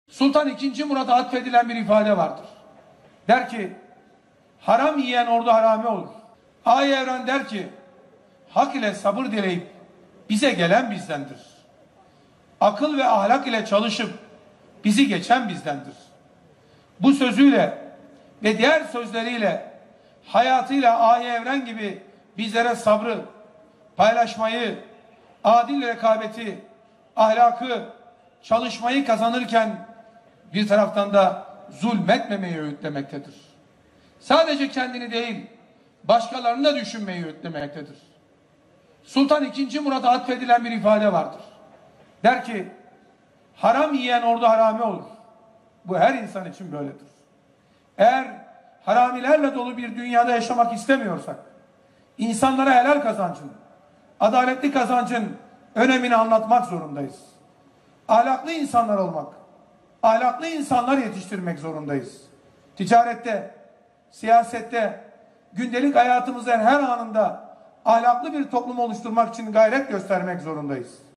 Sultan II. Murat'a atfedilen bir ifade vardır. Der ki, haram yiyen ordu harami olur. Ay Evren der ki, hak ile sabır dileyip bize gelen bizdendir. Akıl ve ahlak ile çalışıp bizi geçen bizdendir. Bu sözüyle ve diğer sözleriyle hayatıyla Ay Evren gibi bizlere sabrı, paylaşmayı, adil rekabeti, ahlakı, çalışmayı kazanırken bir taraftan da zulmetmemeyi öğütlemektedir. Sadece kendini değil, başkalarını da düşünmeyi öğütlemektedir. Sultan II. Murat'a atfedilen bir ifade vardır. Der ki, haram yiyen ordu harami olur. Bu her insan için böyledir. Eğer haramilerle dolu bir dünyada yaşamak istemiyorsak, insanlara helal kazancın, adaletli kazancın önemini anlatmak zorundayız. Ahlaklı insanlar olmak, ahlaklı insanlar yetiştirmek zorundayız. Ticarette, siyasette, gündelik hayatımızın her anında ahlaklı bir toplum oluşturmak için gayret göstermek zorundayız.